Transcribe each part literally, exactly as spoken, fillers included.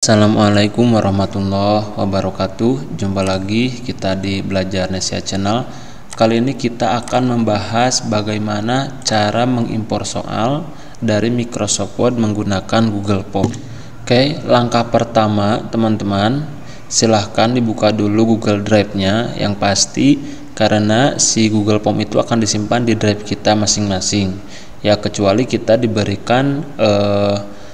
Assalamualaikum warahmatullahi wabarakatuh. Jumpa lagi kita di Belajar Nesia Channel. Kali ini kita akan membahas bagaimana cara mengimpor soal dari Microsoft Word menggunakan Google Form. Oke, langkah pertama teman-teman, silahkan dibuka dulu Google Drive-nya yang pasti, karena si Google Form itu akan disimpan di drive kita masing-masing. Ya, kecuali kita diberikan eh,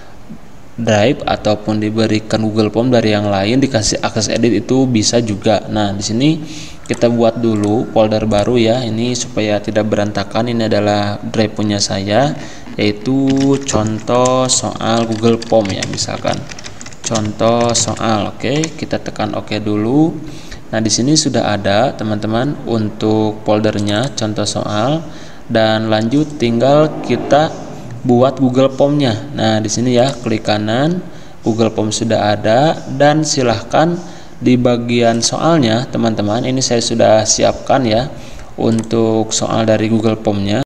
drive ataupun diberikan Google Form dari yang lain, dikasih akses edit itu bisa juga. Nah, di sini kita buat dulu folder baru ya, ini supaya tidak berantakan. Ini adalah drive punya saya, yaitu contoh soal Google Form ya, misalkan contoh soal. Oke, kita tekan oke dulu. Nah, di sini sudah ada teman-teman untuk foldernya contoh soal, dan lanjut tinggal kita buat Google Form-nya. Nah, di sini ya, klik kanan, Google Form sudah ada, dan silahkan di bagian soalnya teman-teman, ini saya sudah siapkan ya untuk soal dari Google Form-nya.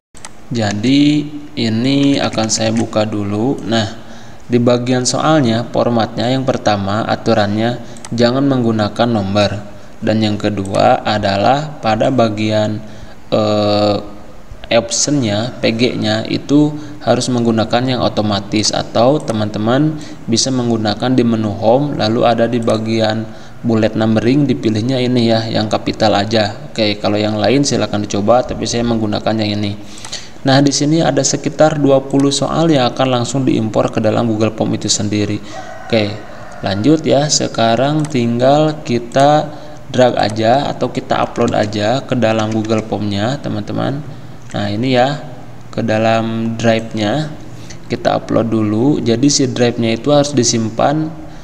Jadi ini akan saya buka dulu. Nah, di bagian soalnya, formatnya yang pertama aturannya jangan menggunakan nomor, dan yang kedua adalah pada bagian eh, optionnya, P G-nya itu harus menggunakan yang otomatis, atau teman-teman bisa menggunakan di menu home, lalu ada di bagian bullet numbering dipilihnya ini ya, yang kapital aja. Oke, kalau yang lain silahkan dicoba, tapi saya menggunakan yang ini. Nah, di sini ada sekitar dua puluh soal yang akan langsung diimpor ke dalam Google Form itu sendiri. Oke, lanjut ya. Sekarang tinggal kita drag aja atau kita upload aja ke dalam Google Form-nya, teman-teman. Nah, ini ya, ke dalam drive-nya kita upload dulu. Jadi si drive-nya itu harus disimpan,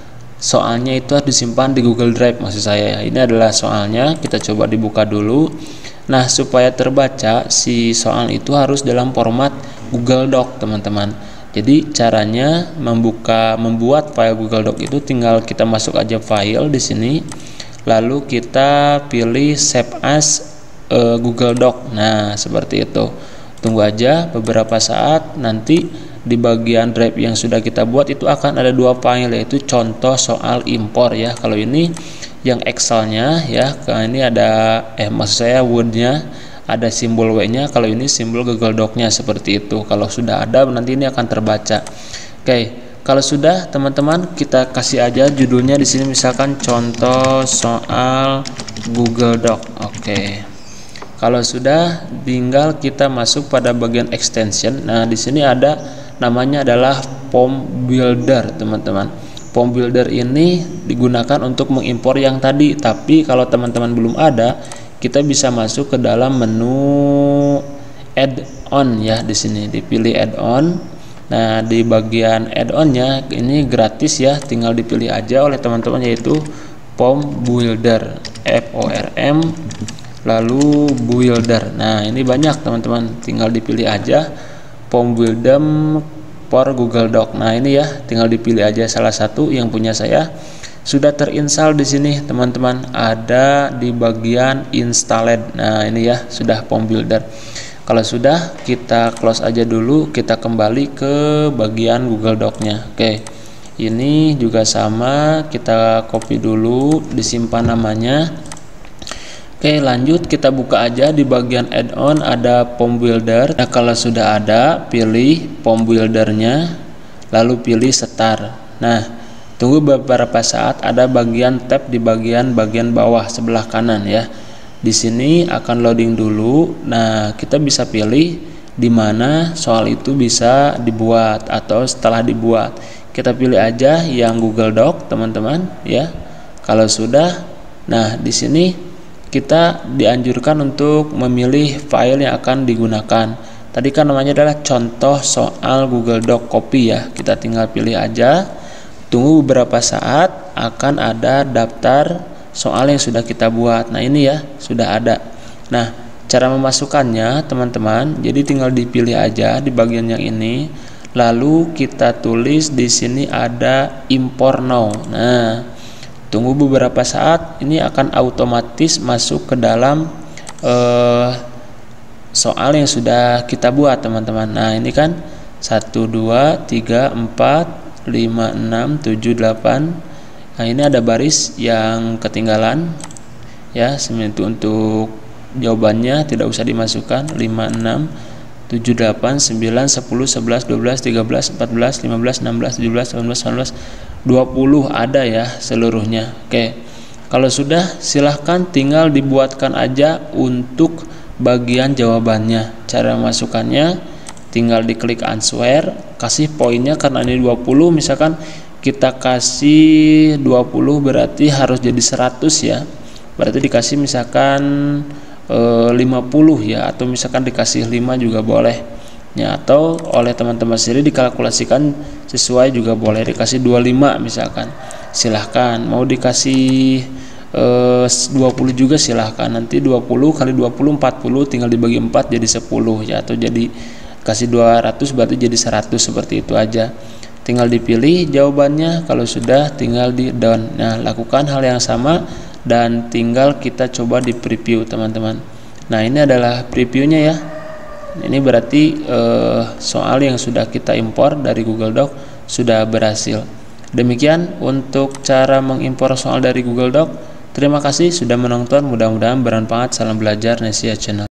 soalnya itu harus disimpan di Google Drive maksud saya ya. Ini adalah soalnya, kita coba dibuka dulu. Nah, supaya terbaca si soal itu harus dalam format Google Doc, teman-teman. Jadi caranya membuka membuat file Google Doc itu tinggal kita masuk aja file di sini, lalu kita pilih save as uh, Google Doc. Nah, seperti itu. Tunggu aja beberapa saat, nanti di bagian drive yang sudah kita buat itu akan ada dua file, yaitu contoh soal impor ya. Kalau ini yang Excel-nya ya, kalau ini ada eh maksud saya Word-nya ada simbol W-nya, kalau ini simbol Google Doc-nya, seperti itu. Kalau sudah ada nanti ini akan terbaca. Oke, kalau sudah teman-teman, kita kasih aja judulnya di sini misalkan contoh soal Google Doc. Oke. Kalau sudah, tinggal kita masuk pada bagian extension. Nah, di sini ada namanya adalah Form Builder, teman-teman. Form Builder ini digunakan untuk mengimpor yang tadi, tapi kalau teman-teman belum ada, kita bisa masuk ke dalam menu add-on ya. Di sini dipilih add-on. Nah, di bagian add-onnya ini gratis ya, tinggal dipilih aja oleh teman-teman, yaitu Form Builder, F O R M lalu Builder. Nah, ini banyak teman-teman, tinggal dipilih aja Form Builder for Google Doc. Nah, ini ya, tinggal dipilih aja salah satu yang punya saya. Sudah terinstall di sini teman-teman, ada di bagian installed. Nah, ini ya, sudah Form Builder. Kalau sudah, kita close aja dulu, kita kembali ke bagian Google Doc-nya. Oke, ini juga sama, kita copy dulu, disimpan namanya. Oke, lanjut kita buka aja di bagian add-on, ada Form Builder. Nah, kalau sudah ada, pilih Form Builder-nya, lalu pilih Start. Nah, tunggu beberapa saat, ada bagian tab di bagian bagian bawah sebelah kanan ya. Di sini akan loading dulu. Nah, kita bisa pilih di mana soal itu bisa dibuat atau setelah dibuat. Kita pilih aja yang Google Doc, teman-teman ya. Kalau sudah, nah di sini kita dianjurkan untuk memilih file yang akan digunakan. Tadi kan namanya adalah contoh soal Google Doc copy ya. Kita tinggal pilih aja. Tunggu beberapa saat, akan ada daftar soal yang sudah kita buat. Nah, ini ya, sudah ada. Nah, cara memasukkannya teman-teman, jadi tinggal dipilih aja di bagian yang ini. Lalu kita tulis di sini ada import now. Nah, tunggu beberapa saat, ini akan otomatis masuk ke dalam eh, soal yang sudah kita buat teman-teman. Nah, ini kan satu, dua, tiga, empat, lima, enam, tujuh, delapan, Nah, ini ada baris yang ketinggalan ya, seperti itu. Untuk jawabannya tidak usah dimasukkan. Lima, enam, tujuh, delapan, sembilan, sepuluh, sebelas, dua belas, tiga belas, empat belas, lima belas, enam belas, tujuh belas, delapan belas, sembilan belas, dua puluh ada ya seluruhnya. Oke, kalau sudah silahkan tinggal dibuatkan aja untuk bagian jawabannya. Cara masukkannya tinggal diklik answer, kasih poinnya karena ini dua puluh, misalkan kita kasih dua puluh berarti harus jadi seratus ya. Berarti dikasih misalkan e, lima puluh ya, atau misalkan dikasih lima juga boleh. Ya, atau oleh teman-teman sendiri dikalkulasikan sesuai juga boleh, dikasih dua puluh lima misalkan. Silahkan mau dikasih e, dua puluh juga silahkan. Nanti dua puluh kali dua puluh empat puluh, tinggal dibagi empat jadi sepuluh ya, atau jadi kasih dua ratus berarti jadi seratus, seperti itu aja. Tinggal dipilih jawabannya, kalau sudah tinggal di down. Nah, lakukan hal yang sama dan tinggal kita coba di preview teman-teman. Nah, ini adalah previewnya ya. Ini berarti eh, soal yang sudah kita impor dari Google Doc sudah berhasil. Demikian untuk cara mengimpor soal dari Google Doc. Terima kasih sudah menonton, mudah-mudahan bermanfaat. Salam belajar Nesia Channel.